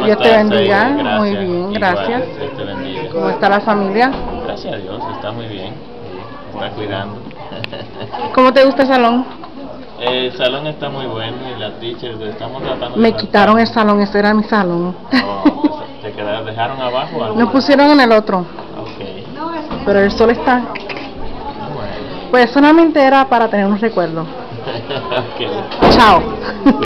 ¿Cómo Dios te estás, bendiga. Said? Gracias. Muy bien, Igual, gracias. Dios te bendiga. ¿Cómo está la familia? Gracias a Dios, está muy bien. Sí, está cuidando. ¿Cómo te gusta el salón? El salón está muy bueno y la teacher estamos tratando de Me quitaron el adaptarnos. salón, ese era mi salón. Oh, ¿te quedaron, dejaron abajo o algo? Nos pusieron en el otro, Ok. pero el sol está. Bueno. Pues solamente era para tener un recuerdo. Ok. Chao.